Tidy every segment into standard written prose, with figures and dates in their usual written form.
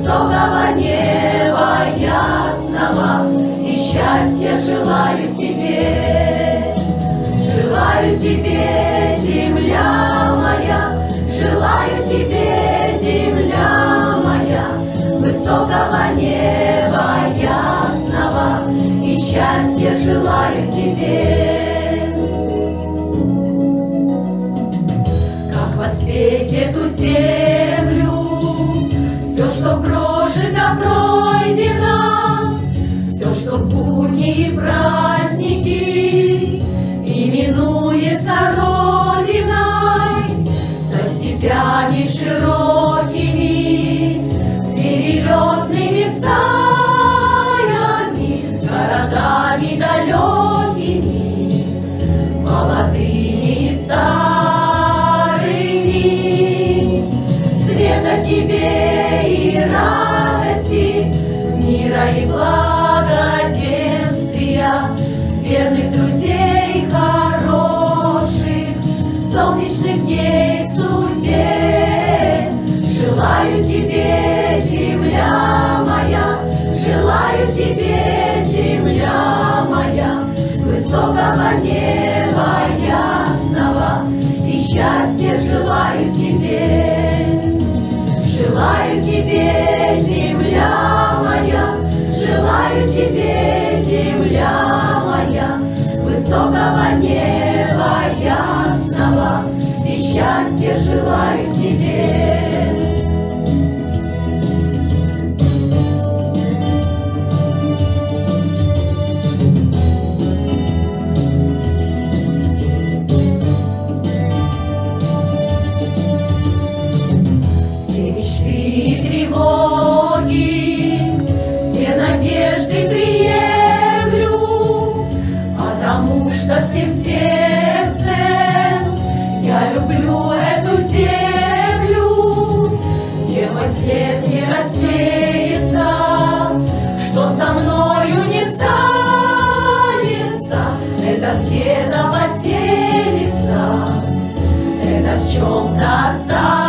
высокого неба ясного, и счастья желаю тебе. Желаю тебе, земля моя, желаю тебе, земля моя, высокого неба ясного, и счастья желаю тебе. Как воспеть эту землю, все, что прожито, пройдено, все, что в будни и праздники именуется Родиной, со степями широкими, с перелетными стаями, с городами далекими, с молодыми и старыми. Света тебе и радости, мира и благоденствия, верных друзей хороших, солнечных дней в судьбе. Желаю тебе, земля моя, желаю тебе, земля моя, высокого неба ясного, и счастья желаю тебе. Желаю тебе, земля моя, желаю тебе, земля моя, высокого неба ясного, и счастья желаю тебе. Все мечты и тревоги, все надежды приемлю, потому что всем сердцем я люблю эту землю, где мой след не рассеется, что со мною не станется, это где-то поселится, это в чем-то останется.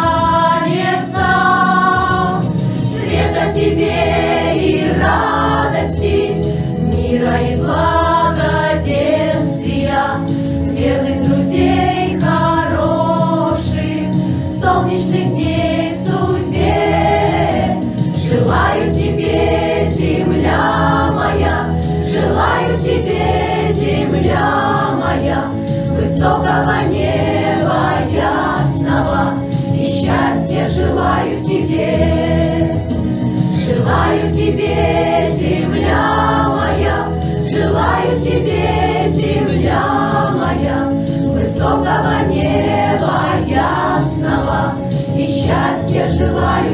Света тебе и радости, мира и благоденствия, верных друзей хороших, солнечных дней в судьбе. Желаю тебе, земля моя, желаю тебе, земля моя, высокого неба ясного, и счастья желаю тебе. Желаю тебе, земля моя, желаю тебе, земля моя, высокого неба ясного, и счастья желаю